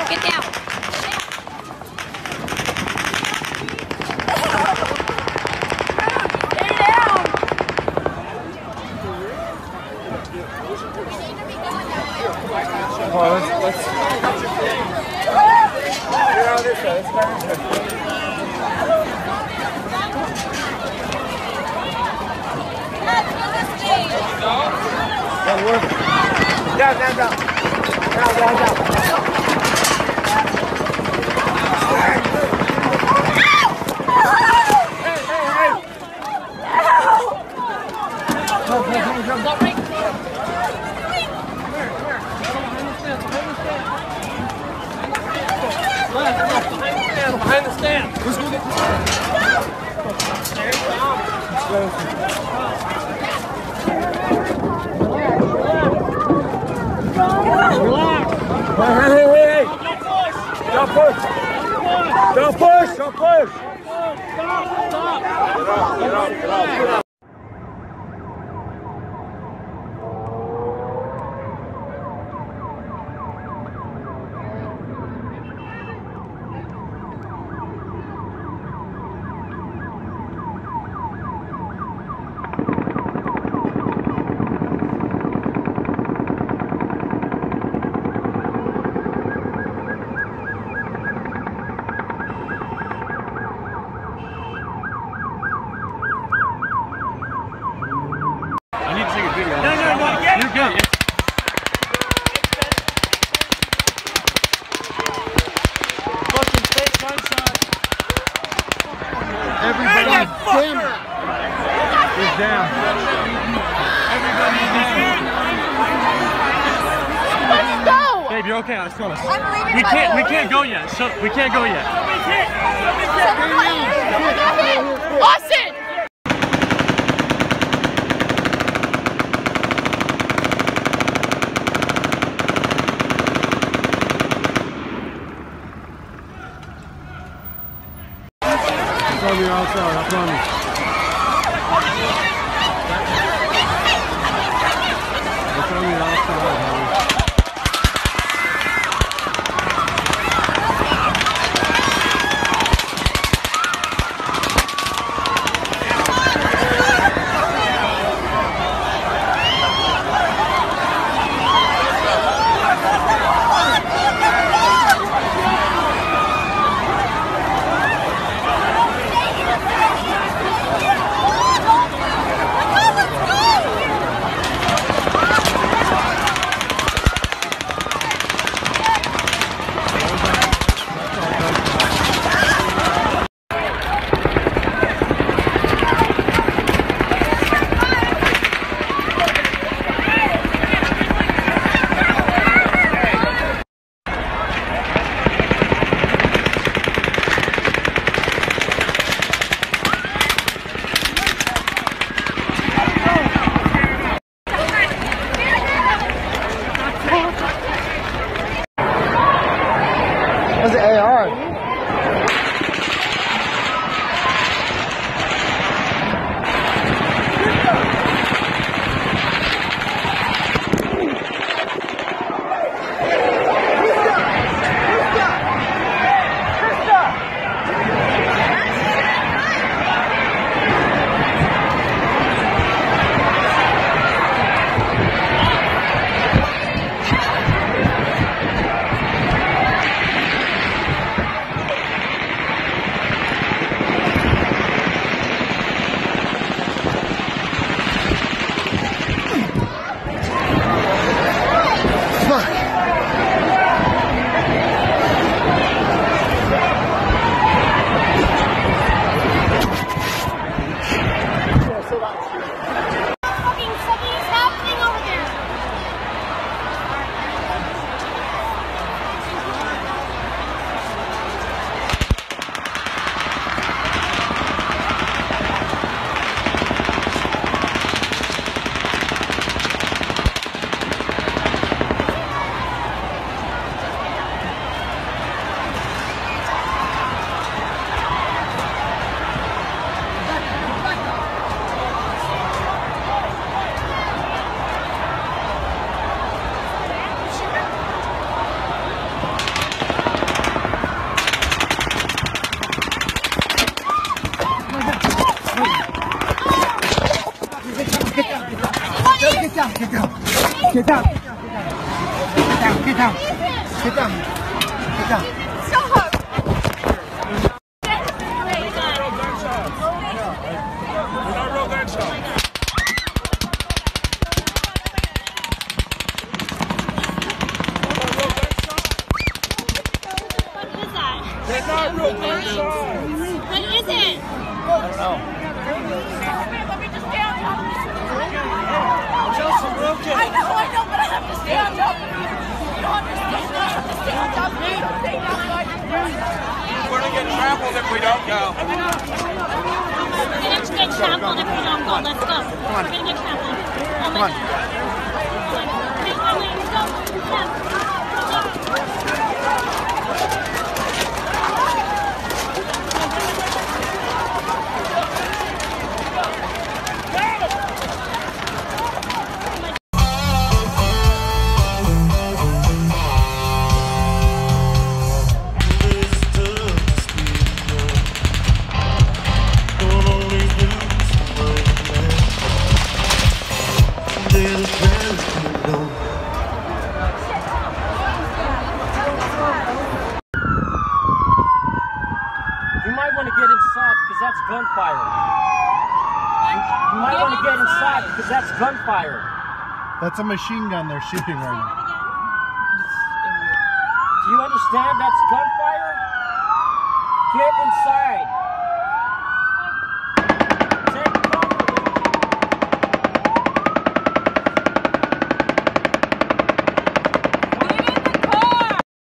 Get down. Let's get out of this way. Down. Behind the stand. Let's go get Relax. Hey. Don't push. Stop. Get up. You're good. Fucking fake gunshot. Everybody damn it. He's down. Everybody's down. Let's go. Babe, you're okay, I promise. We can't go yet. We can't go yet. Austin! I'll be outside, I promise. I'll be outside, Get down. Get down. Get down. Get down. Stop! They're not real gunshots. What is it? I don't know. Let me just stay on top of this. Chelsea, we're okay. I know, but I have to stay on top of you. You don't understand. I have to stay on top of you. Stay down, We're gonna get trampled if we don't go. We're gonna get trampled if we don't go. Let's go. We're gonna get trampled. Oh my God. Wait, let's go. You might want to get inside because that's gunfire. You might want to get inside because that's gunfire. That's a machine gun they're shooting right now. Do you understand that's gunfire? Get inside.